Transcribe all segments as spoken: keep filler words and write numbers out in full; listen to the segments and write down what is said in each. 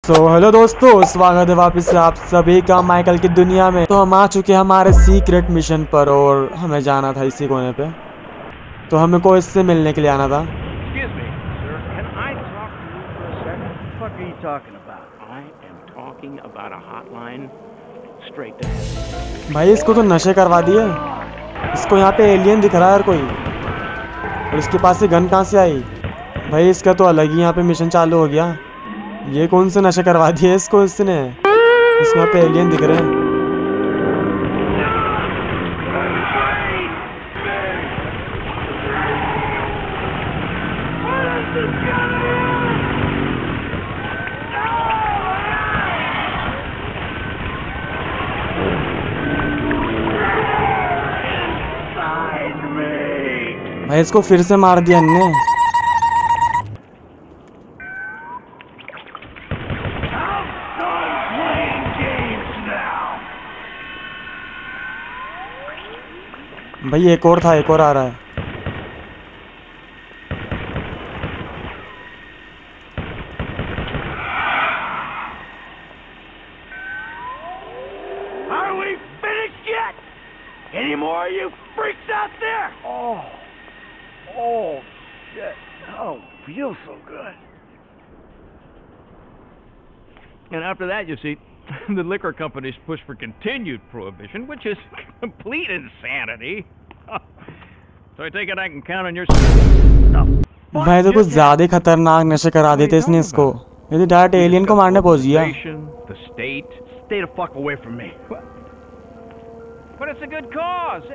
सो so, hello दोस्तों, स्वागत है वापस से आप सभी का माइकल की दुनिया में। तो हम आ चुके हैं हमारे सीक्रेट मिशन पर और हमें जाना था इसी कोने पे। तो हमें को इससे मिलने के लिए आना था। भाई इसको तो नशे करवा दिए। इसको यहाँ पे एलियन दिख रहा है हर कोई, और इसके पास से गन कहाँ से आई? भाई इसका तो अलग ही यहाँ पे मिशन चालू हो गया। ये कौन से नशे करवा दिए इसको इसने? इसमें पे एलियन दिख रहे हैं। भाई इसको फिर से मार दिया इनने। भाई एक और था, एक और आ रहा है। Are we finished yet? Any more of you freaks out there? Oh, oh, shit! Oh, feels so good. And after that, you see, the liquor companies push for continued prohibition, which is complete insanity. So I take it I can count on your. भाई तो कुछ ज्यादा खतरनाक नशे करा देते इसने इसको। ये तो डायरेक्ट एलियन को मारने पहुंच गया। The state, stay the fuck away from me. But it's a good cause.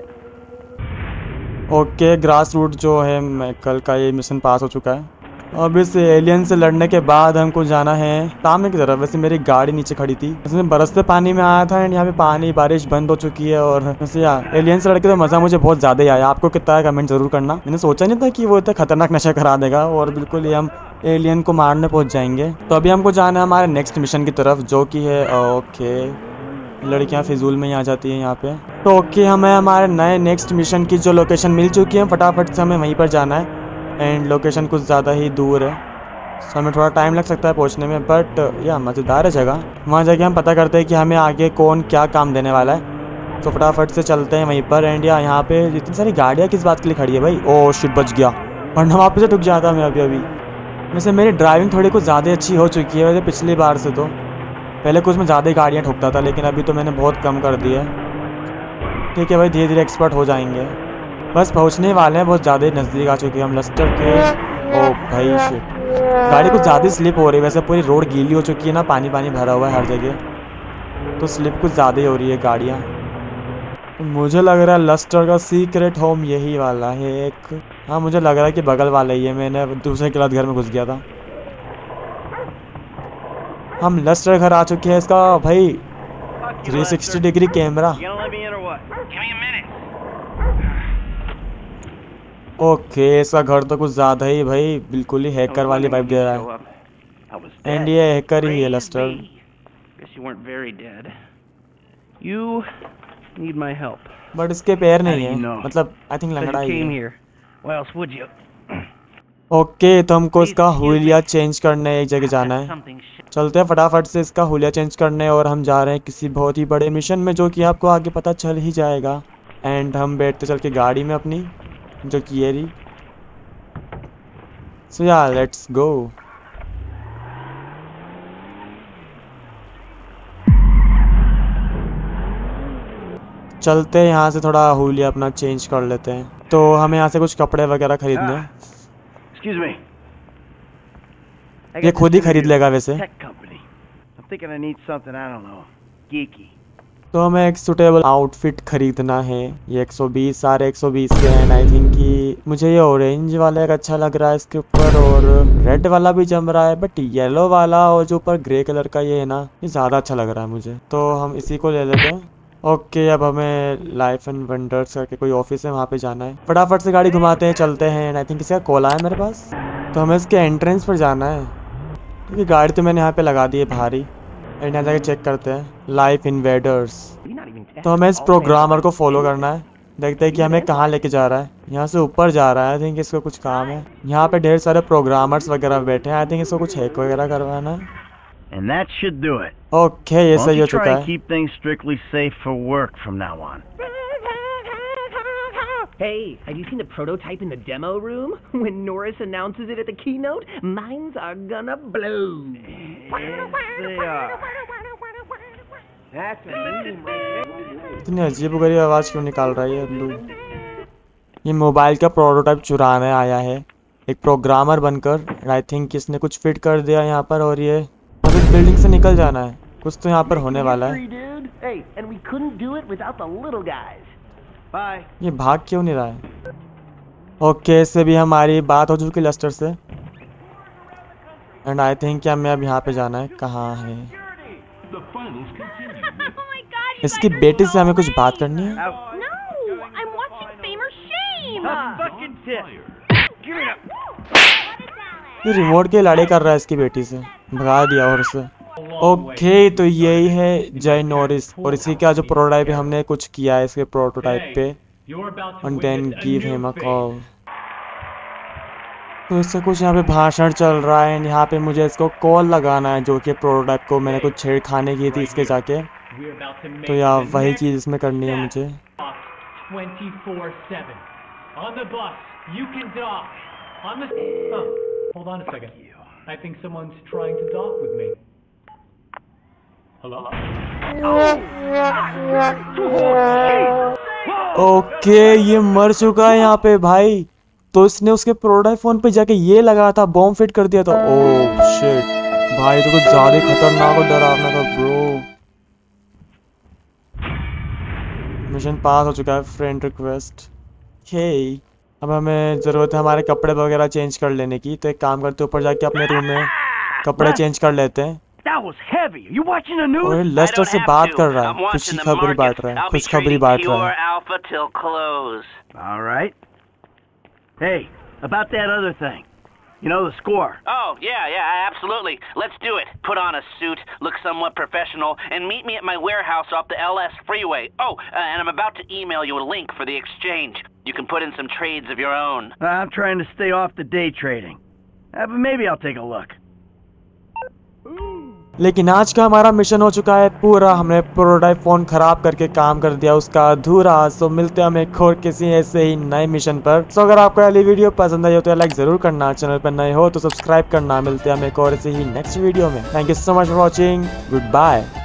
Okay, grass root जो है माइकल का ये मिशन पास हो चुका है। अब इस एलियन से लड़ने के बाद हमको जाना है सामने की तरफ। वैसे मेरी गाड़ी नीचे खड़ी थी, इसमें बरसते पानी में आया था एंड यहाँ पे पानी बारिश बंद हो चुकी है। और वैसे यार एलियन से लड़के तो मज़ा मुझे बहुत ज़्यादा ही आया। आपको कितना है कमेंट जरूर करना। मैंने सोचा नहीं था कि वो इतना खतरनाक नशा करा देगा और बिल्कुल ही हम एलियन को मारने पहुँच जाएंगे। तो अभी हमको जाना है हमारे नेक्स्ट मिशन की तरफ, जो कि है ओके लड़कियाँ फिजूल में ही आ जाती है यहाँ पे। तो ओके हमें हमारे नए नेक्स्ट मिशन की जो लोकेशन मिल चुकी है, फटाफट से हमें वहीं पर जाना है। एंड लोकेशन कुछ ज़्यादा ही दूर है, सो हमें थोड़ा टाइम लग सकता है पहुंचने में, बट या मज़ेदार है जगह। वहाँ जाके हम पता करते हैं कि हमें आगे कौन क्या काम देने वाला है। तो फटाफट से चलते हैं वहीं पर। एंड या यहाँ पे इतनी सारी गाड़ियाँ किस बात के लिए खड़ी है भाई? ओह शिट, बच गया, वरना वहाँ पे से ठुक जाता मैं अभी अभी। वैसे मेरी ड्राइविंग थोड़ी कुछ ज़्यादा अच्छी हो चुकी है वैसे पिछली बार से। तो पहले कुछ में ज़्यादा गाड़ियाँ ठुकता था, लेकिन अभी तो मैंने बहुत कम कर दी है। ठीक है भाई, धीरे धीरे एक्सपर्ट हो जाएंगे। बस पहुंचने वाले हैं, बहुत ज़्यादा नज़दीक आ चुके हैं हम लस्टर के। ओ भाई शिट, गाड़ी कुछ ज़्यादा स्लिप हो रही है। वैसे पूरी रोड गीली हो चुकी है ना, पानी पानी भरा हुआ है हर जगह, तो स्लिप कुछ ज़्यादा ही हो रही है गाड़ियाँ। तो मुझे लग रहा है लस्टर का सीक्रेट होम यही वाला है एक। हाँ मुझे लग रहा है कि बगल वाला ही है। मैंने दूसरे गलत घर में घुस गया था। हम लस्टर घर आ चुके हैं। इसका भाई three sixty degree camera. Okay इसका घर तो कुछ ज़्यादा ही भाई बिल्कुल ही हैकर वाली वाइब दे रहा है। एंड ये हैकर ही है लस्टर। बट इसके पैर नहीं है, मतलब आई थिंक लंगड़ा ही है। ओके तो हमको इसका हुलिया चेंज करने एक जगह जाना है। चलते हैं फटाफट से इसका हुलिया चेंज करने, और हम जा रहे हैं किसी बहुत ही बड़े मिशन में, जो कि आपको आगे पता चल ही जाएगा। एंड हम बैठते चल के गाड़ी में अपनी, जो कि ये रही। सो या लेट्स गो। चलते हैं यहाँ से, थोड़ा हुलिया अपना चेंज कर लेते हैं। तो हमें यहाँ से कुछ कपड़े वगैरह खरीदने हैं। Excuse me. ये खुद ही खरीद लेगा वैसे। I'm thinking I need something, I don't know, geeky. तो हमें एक सुटेबल आउटफिट खरीदना है। ये एक सौ बीस, सारे एक सौ बीस के हैं। आई थिंक कि मुझे ये ऑरेंज वाला एक अच्छा लग रहा है इसके ऊपर, और रेड वाला भी जम रहा है, बट येलो वाला और जो ऊपर ग्रे कलर का ये है ना, ये ज़्यादा अच्छा लग रहा है मुझे। तो हम इसी को ले लेते हैं। ओके अब हमें लाइफ एंड वंडर्स करके कोई ऑफिस है, वहाँ पे जाना है। फटाफट से गाड़ी घुमाते हैं, चलते हैं। आई थिंक इसका कॉल आया मेरे पास, तो हमें इसके एंट्रेंस पर जाना है। क्योंकि गाड़ी तो मैंने यहाँ पे लगा दी है बाहर ही। एंड यहाँ जाके चेक करते हैं लाइफ इन्वेडर्स। तो हमें इस प्रोग्रामर को फॉलो करना है, देखते हैं कि हमें कहाँ लेके जा रहा है। यहाँ से ऊपर जा रहा है, आई थिंक इसको कुछ काम है। यहाँ पे ढेर सारे प्रोग्रामर्स वगैरह बैठे हैं, आई थिंक इसको कुछ हैक वगैरह करवाना है। and that should do it. Okay ये Why सही don't हो you try चुका and है। keep things strictly safe for work from now on? Hey, have you seen the prototype in the demo room? When Norris announces it at the keynote, minds are gonna blow. Yes, they are. That's me. इतनी अजीब-गरीब आवाज क्यों निकाल रहा है ये blue? ये mobile का prototype चुराने आया है एक प्रोग्रामर बनकर। आई थिंक इसने कुछ फिट कर दिया यहाँ पर और ये अब इस बिल्डिंग से निकल जाना है। कुछ तो यहाँ पर होने वाला है। Hey, and we couldn't do it without the little guys. Bye. ये भाग क्यों नहीं रहा है? ओके इससे भी हमारी बात हो चुकी लेस्टर से। एंड आई थिंक हमें अब यहाँ पे जाना है। कहाँ है? इसकी बेटी से हमें कुछ बात करनी है। Out. No, I'm watching Fame or Shame. A fucking tip. Give me that. ये रिमोट के लड़ाई कर रहा है इसकी बेटी से। भगा दिया और उसे। ओके तो यही है जय नॉरिस और इसी का जो प्रोटोटाइप है हमने कुछ किया है इसके प्रोटोटाइप पे। And then give him a call. तो इससे कुछ यहाँ पे भाषण चल रहा है एंड यहाँ पे मुझे इसको कॉल लगाना है जो कि प्रोटोटाइप को मैंने कुछ छेड़खानी की थी इसके जाके। तो यार वही चीज़ इसमें करनी है मुझे। twenty-four seven. On the bus, you can dock. On the... Oh, hold on a second. I think someone's trying to dock with me. Hello? Okay ये मर चुका है यहाँ पे भाई। तो इसने उसके प्रोटोटाइप फोन पे जाके ये लगाया था, बॉम्ब फिट कर दिया था। ओह शिट भाई तो कुछ ज्यादा खतरनाक और डरावना था ब्रो। मिशन पास हो चुका है फ्रेंड रिक्वेस्ट। हे अब हमें ज़रूरत है हमारे कपड़े वगैरह चेंज कर लेने की। तो एक काम करते ऊपर जाके अपने रूम में कपड़े चेंज कर लेते हैं। That was heavy. Are you watching the news? और ये लेस्टर से बात कर रहा है, खुशखबरी बांट रहा है, खुशखबरी बांट रहा है। Alpha till close. All right. Hey, about that other thing. You know, the score. Oh, yeah, yeah, absolutely. Let's do it. Put on a suit, look somewhat professional, and meet me at my warehouse off the L S freeway. Oh, uh, and I'm about to email you a link for the exchange. You can put in some trades of your own. I'm trying to stay off the day trading. Uh, but maybe I'll take a look. लेकिन आज का हमारा mission हो चुका है पूरा। हमने prototype phone खराब करके काम कर दिया उसका अधूरा। सो मिलते हैं हम एक और किसी ऐसे ही नए मिशन पर। सो अगर आपको ये वीडियो पसंद आई हो तो लाइक जरूर करना, चैनल पर नए हो तो सब्सक्राइब करना। मिलते हैं हम एक और ऐसे ही नेक्स्ट वीडियो में। Thank you so much for watching. Good bye.